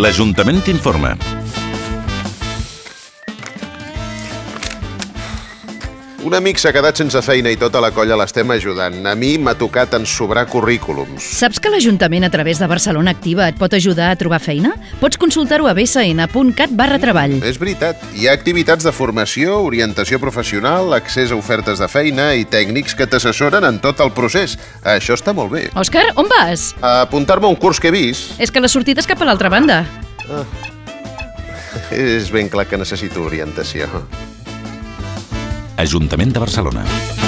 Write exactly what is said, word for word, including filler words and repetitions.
L'Ajuntament t'informa. Un amic s'ha quedat sense feina i tota la colla l'estem ajudant. A mi m'ha tocat ensobrar currículums. Saps que l'Ajuntament a través de Barcelona Activa et pot ajudar a trobar feina? Pots consultar-ho a b s n punt cat barra treball. És veritat. Hi ha activitats de formació, orientació professional, accés a ofertes de feina i tècnics que t'assessoren en tot el procés. Això està molt bé. Òscar, on vas? A apuntar-me a un curs que he vist. És que la sortida és cap a l'altra banda. Ah. És ben clar que necessito orientació. Ajuntament de Barcelona.